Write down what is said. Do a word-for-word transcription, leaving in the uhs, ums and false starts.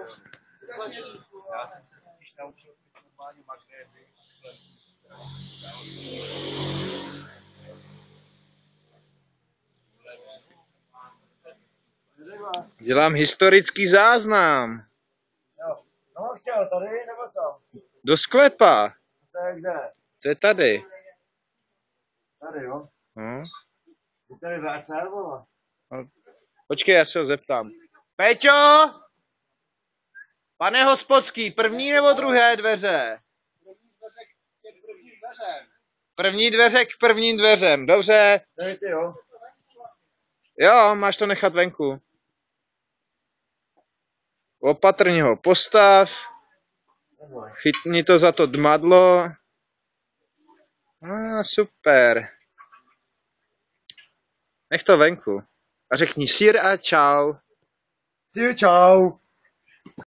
Já jsem se totiž naučil pít normálně magnézy. Dělám historický záznam. Jo. No, chtěl tady, nebo co? Do sklepa. To je kde? To je tady. Tady, jo. No. Je tady V C, vole? Počkej, já se ho zeptám. Peťo! Pane Hospodský, první nebo druhé dveře? První dveře k prvním dveřem, dobře. Tady ty, jo. Jo, máš to nechat venku. Opatrně ho postav. Chytni to za to dmadlo. Ah, super. Nech to venku. A řekni sír a čau. Sír, čau.